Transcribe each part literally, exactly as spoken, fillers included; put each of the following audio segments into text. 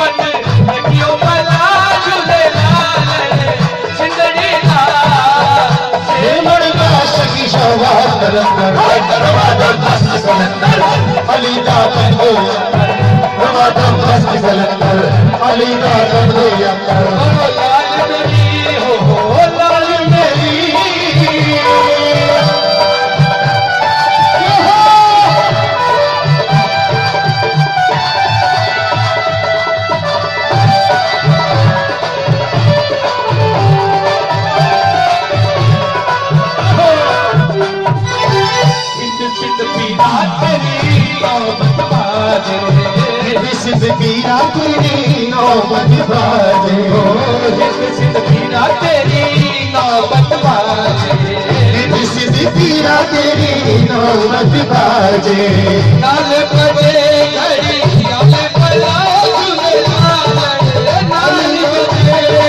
सिद्ध पीरा तेरी नौबत बाजे, सिद्ध पीरा तेरी नौबत बाजे, सिद्ध पीरा तेरी नौबत बाजे। नाल बजे घड़ी नाल बला झूलेलाल नाल बजे।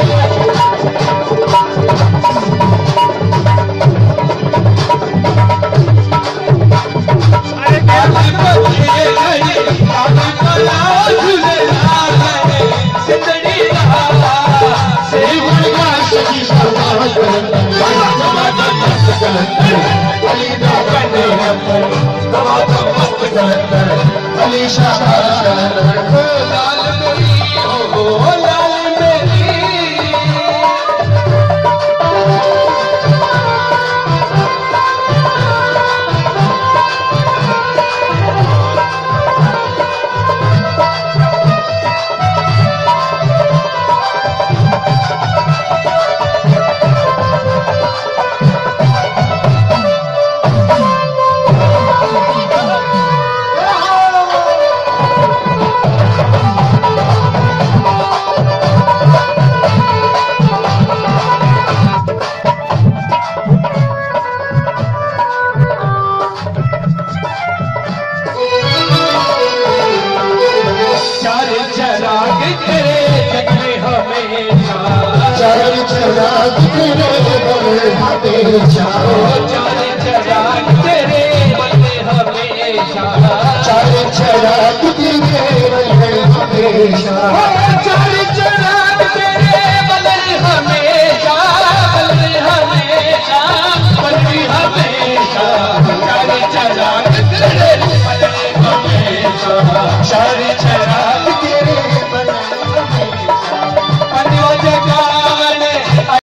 अली शाह लाल मेरी हो लाल मेरी। चराग तेरे हमेशा